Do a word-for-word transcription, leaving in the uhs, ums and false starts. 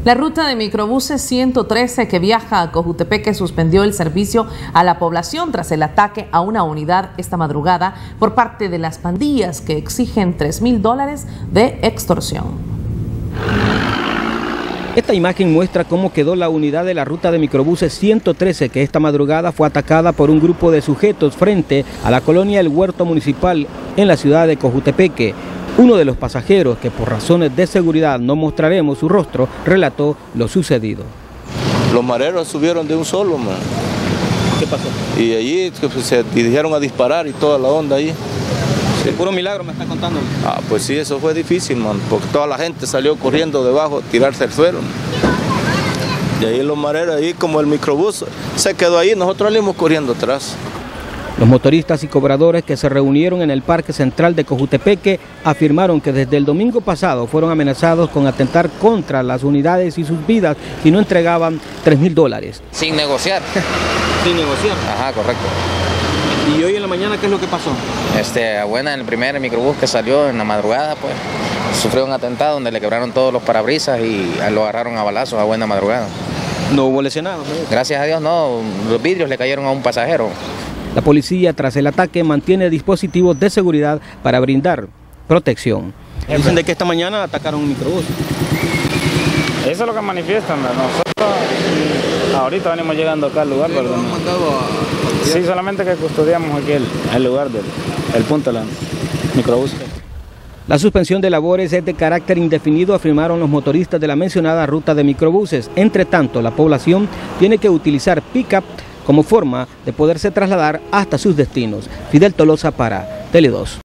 La ruta de microbuses ciento trece que viaja a Cojutepeque suspendió el servicio a la población tras el ataque a una unidad esta madrugada por parte de las pandillas que exigen tres mil dólares de extorsión. Esta imagen muestra cómo quedó la unidad de la ruta de microbuses ciento trece que esta madrugada fue atacada por un grupo de sujetos frente a la colonia El Huerto Municipal en la ciudad de Cojutepeque. Uno de los pasajeros, que por razones de seguridad no mostraremos su rostro, relató lo sucedido. Los mareros subieron de un solo, man. ¿Qué pasó? Y allí se dirigieron a disparar y toda la onda ahí. Sí. Puro milagro me está contando. Ah, pues sí, eso fue difícil, man, porque toda la gente salió corriendo debajo a tirarse al suelo. Y ahí los mareros, ahí como el microbús se quedó ahí, nosotros salimos corriendo atrás. Los motoristas y cobradores que se reunieron en el Parque Central de Cojutepeque afirmaron que desde el domingo pasado fueron amenazados con atentar contra las unidades y sus vidas si no entregaban tres mil dólares. Sin negociar. Sin negociar. Ajá, correcto. ¿Y hoy en la mañana qué es lo que pasó? Este, Abuena, en el primer microbús que salió en la madrugada, pues, sufrió un atentado donde le quebraron todos los parabrisas y lo agarraron a balazos a buena madrugada. ¿No hubo lesionados? Gracias a Dios no, los vidrios le cayeron a un pasajero. La policía, tras el ataque, mantiene dispositivos de seguridad para brindar protección. Dicen de que esta mañana atacaron un microbús. Eso es lo que manifiestan. Nosotros ahorita venimos llegando acá al lugar. ¿Sí, ¿verdad? Sí, solamente que custodiamos aquí el, el lugar del el punto del microbús. La suspensión de labores es de carácter indefinido, afirmaron los motoristas de la mencionada ruta de microbuses. Entre tanto, la población tiene que utilizar pick-up como forma de poderse trasladar hasta sus destinos. Fidel Tolosa para Tele dos.